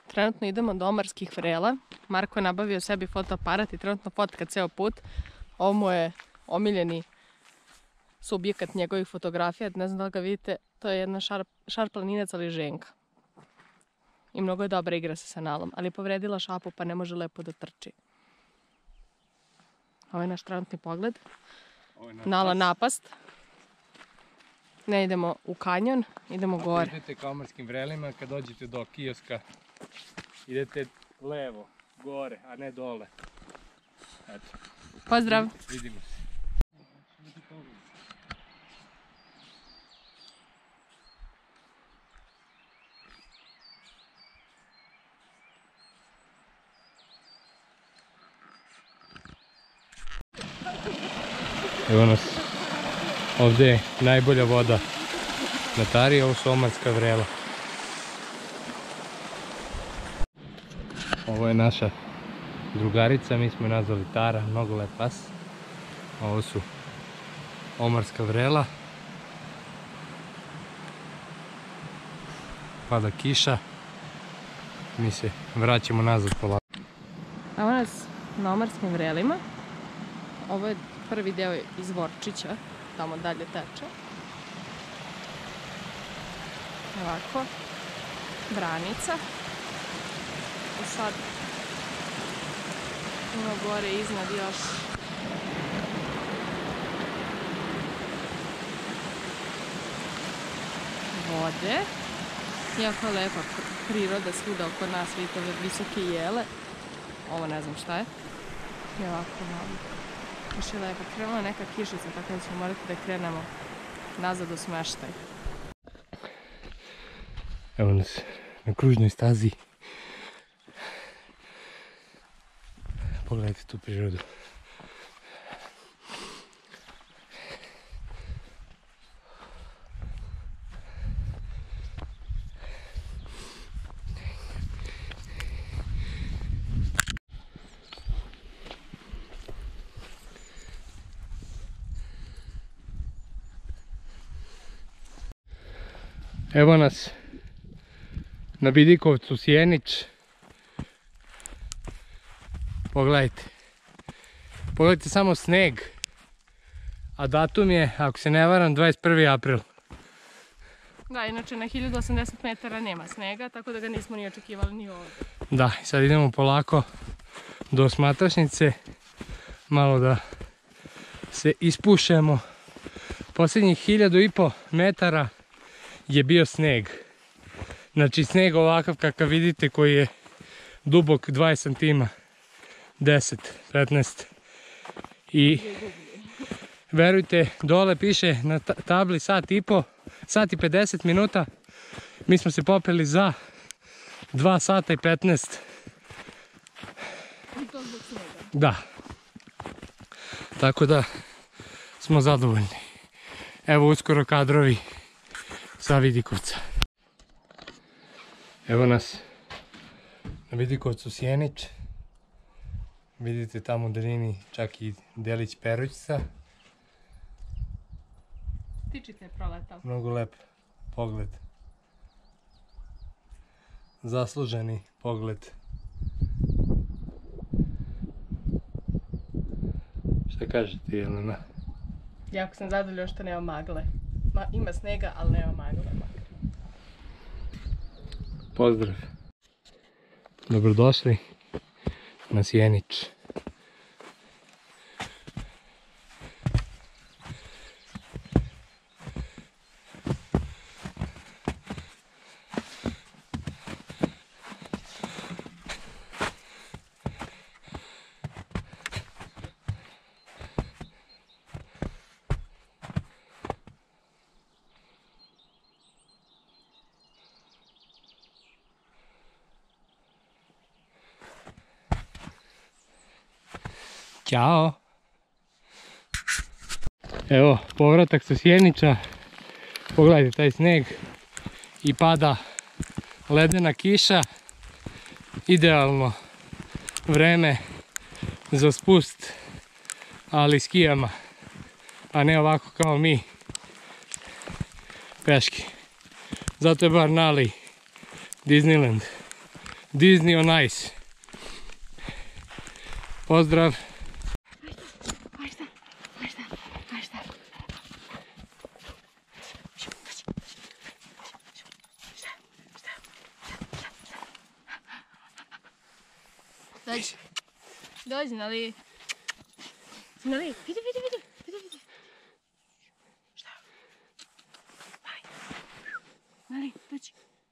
Trenutno idemo do Omarskih vrela. Marko je nabavio sebi fotoaparat i trenutno fotka ceo put. Ovo mu je omiljeni subjekat njegovih fotografija. Ne znam da li ga vidite, to je jedna šarplaninec, ali ženka. I mnogo je dobra igra sa nalom, ali je povredila šapu pa ne može lepo da trči. Ovo je naš trenutni pogled. Nala napast. Ne idemo u kanjon, idemo gore. Ako idete ka Omarskim vrelima, kad dođete do kioska, idete levo, gore, a ne dole. Eto. Pozdrav! Vidimo se. Evo nas, ovdje je najbolja voda na Tari, ovo su Omarska vrela. Ovo je naša drugarica, mi smo je nazvali Tara, mnogo lep pas. Ovo su Omarska vrela. Pada kiša, mi se vraćamo nazad polako. Evo nas na Omarskim vrelima. Ovo je prvi deo iz Vorčića, tamo dalje teče. Ovako, branica. I sad puno gore iznad još vode. Jako je lepa priroda svuda oko nas, vidite ove visoke jele. Ovo ne znam šta je. I ovako malo. Još je lepo. Krenula neka kišica, tako da ćemo morati da krenemo nazad u smeštaj. Evo nas na kružnoj stazi. Pogledajte tu prirodu. Evo nas na Vidikovcu Sjenić. Pogledajte. Pogledajte samo sneg. A datum je, ako se ne varam, 21. april. Da, inače na 1080 metara nema snega, tako da ga nismo ni očekivali ni ovdje. Da, i sad idemo polako do Osmatrašnice. Malo da se ispušemo. Posljednjih 1500 metara je bio sneg. Znači sneg ovakav kakav vidite, koji je dubok 20 cm, 10, 15. I verujte, dole piše na tabli sat i 50 minuta. Mi smo se popeli za 2 sata i 15. I to zbog snega. Da. Tako da smo zadovoljni. Evo uskoro kadrovi sa Vidikovca. Evo nas na Vidikovcu Sjenić. Vidite tamo u daljini čak i delić Perućca. Ptičica je proletala. Mnogo lep pogled. Zasluženi pogled. Šta kažete, Jelena? Jako sam zadovoljna što nema magle. Ima snega, ali nema magle. Pozdrav. Dobrodošli na Sjenić. Ćao! Evo, povratak sa Sjenića. Pogledajte taj sneg. I pada ledena kiša. Idealno vreme za spust, ali skijama. A ne ovako kao mi. Peški. Zato je bar Nali Disneyland Disney on Ice. Pozdrav! Dođi. Dođi, Nali. Nali, vidi. Šta? Nali, dođi.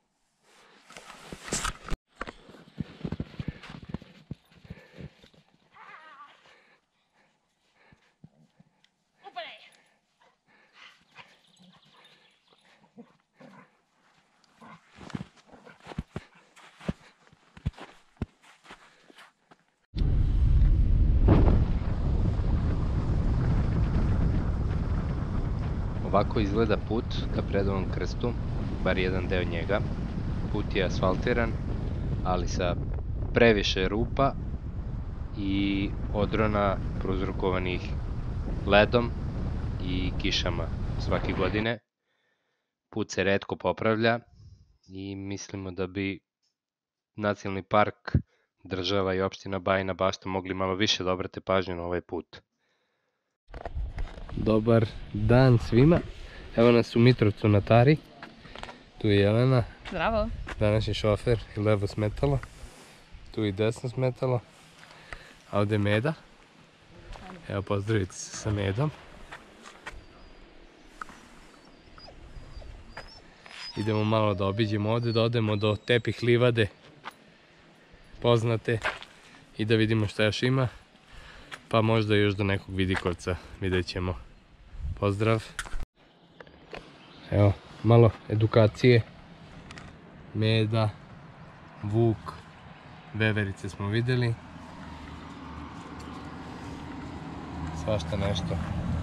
Ovako izgleda put ka Predovom krstu, bar jedan deo njega. Put je asfaltiran, ali sa previše rupa i odrona prouzrokovanih ledom i kišama svake godine. Put se retko popravlja i mislimo da bi Nacionalni park, država i opština Bajina Bašta mogli malo više da obrate pažnju na ovaj put. Dobar dan svima. Evo nas u Mitrovcu na Tari. Tu je Jelena. Zdravo. Današnji šofer i levo smetalo. Tu i desno smetalo. A ovdje je Meda. Evo pozdravite se sa Medom. Idemo malo da obiđemo ovdje, da odemo do Tepih livade poznate i da vidimo šta još ima. Pa možda još do nekog vidikovca, vidjet ćemo. Pozdrav! Evo, malo edukacije. Meda, Vuk, veverice smo vidjeli. Svašta nešto.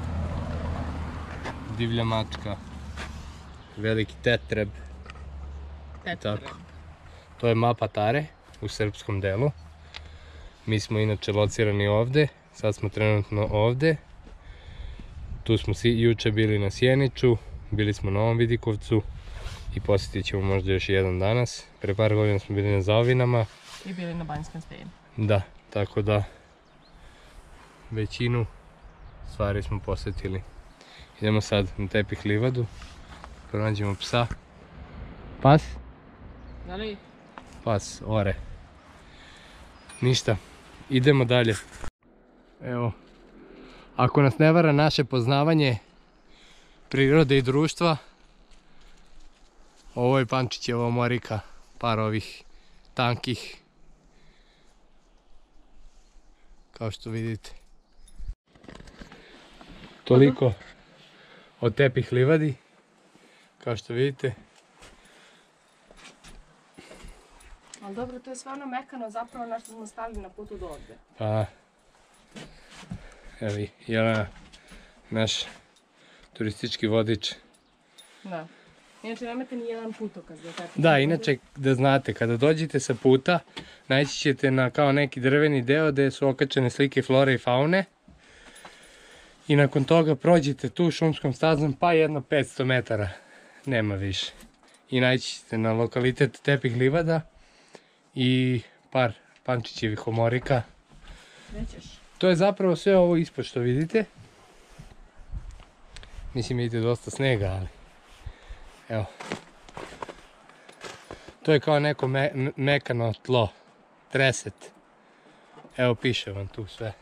Divlja mačka. Veliki tetreb. Tako. To je mapa Tare u srpskom delu. Mi smo inače locirani ovdje, sad smo trenutno ovdje. Tu smo juče bili na Sjeniču, bili smo na ovom Vidikovcu i posjetit ćemo možda još jedan danas. Pre par godina smo bili na Zaovinama. I bili na Banjskom stijenu. Da, tako da većinu stvari smo posjetili. Idemo sad na Tepih livadu, pronađemo psa. Pas? Nali? Pas, ore. Ništa, idemo dalje. Evo, ako nas ne vara naše poznavanje prirode i društva, ovo je Pančićeva omorika, par ovih tankih, kao što vidite. Toliko o Tepih livadi, kao što vidite. Ali dobro, to je sve ono mekano zapravo na što smo stali na putu do ovdje. Pa, evo Jelena, naš turistički vodič. Da. Inače nemate ni jedan putokaz. Da, inače da znate, kada dođete sa puta, naići ćete na kao neki drveni deo gdje su okačene slike flore i faune. I nakon toga prođete tu šumskom stazom pa jedno 500 metara, nema više. I naići ćete na lokalitet Tepih livada i par Pančićevih omorika. To je zapravo sve ovo ispod što vidite. Mislim vidite dosta snega, ali evo. To je kao neko mekano tlo, treset. Evo piše vam tu sve.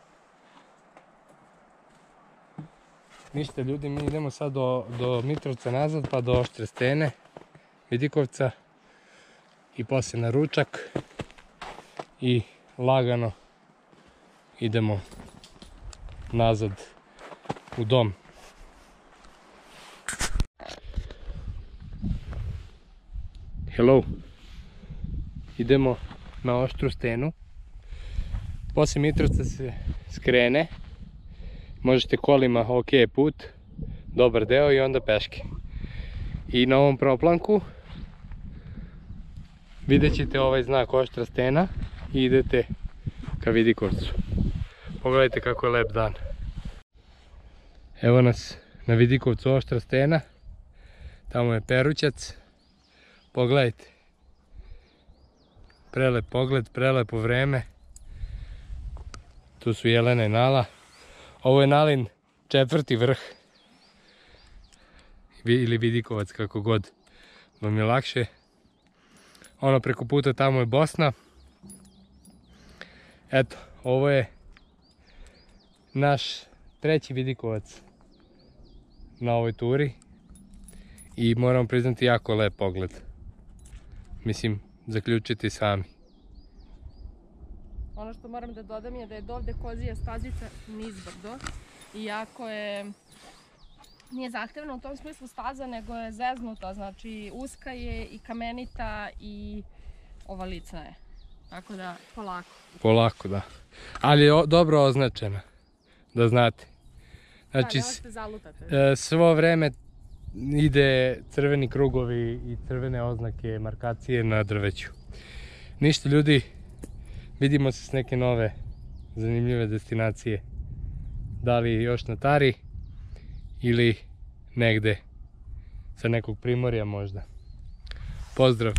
Ništa ljudi, mi idemo sad do Mitrovca nazad pa do Oštre stene, Vidikovca i poslije na ručak i lagano idemo nazad u dom. Hello! Idemo na Oštru stenu. Poslije Mitrovca se skrene. Možete kolima, ok put, dobar deo i onda peške. I na ovom proplanku vidjet ćete ovaj znak Oštra stena i idete ka Vidikovcu. Pogledajte kako je lep dan. Evo nas na Vidikovcu Oštra stena. Tamo je Perućac. Pogledajte. Prelep pogled, prelepo vreme. Tu su Jelena i Nala. Ovo je Nalin 4. vrh. Ili vidikovac, kako god vam je lakše. Ono preko puta tamo je Bosna. Eto, ovo je naš 3. vidikovac na ovoj turi. I moram priznati jako lep pogled. Mislim, zaključiti sami. Ono što moram da dodam je da je dovde kozija stazica nizbrdo. Iako je... Nije zahtevna u tom smislu staza, nego je zeznuta. Znači, uska je i kamenita i ovalicna je. Tako da, polako. Polako, da. Ali je dobro označena. Da znate. Znači, Da, ne možete zalutate. svo vreme ide crveni krugovi i crvene oznake, markacije na drveću. Ništa ljudi, vidimo se s neke nove zanimljive destinacije. Da li još na Tari ili negde sa nekog primorja možda. Pozdrav!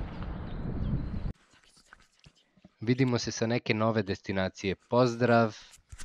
Vidimo se sa neke nove destinacije. Pozdrav!